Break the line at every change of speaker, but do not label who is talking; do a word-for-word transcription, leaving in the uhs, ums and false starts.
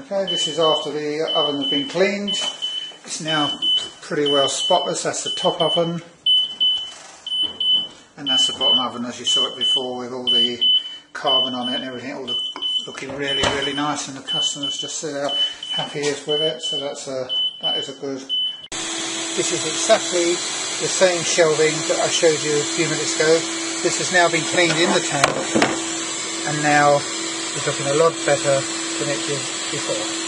Okay, this is after the oven has been cleaned. It's now pretty well spotless. That's the top oven, and that's the bottom oven as you saw it before, with all the carbon on it and everything, all the, looking really really nice, and the customers just see how happy he is with it. So that's a, that is a good. This is exactly the same shelving that I showed you a few minutes ago. This has now been cleaned in the tank, and now it's looking a lot better than it did before.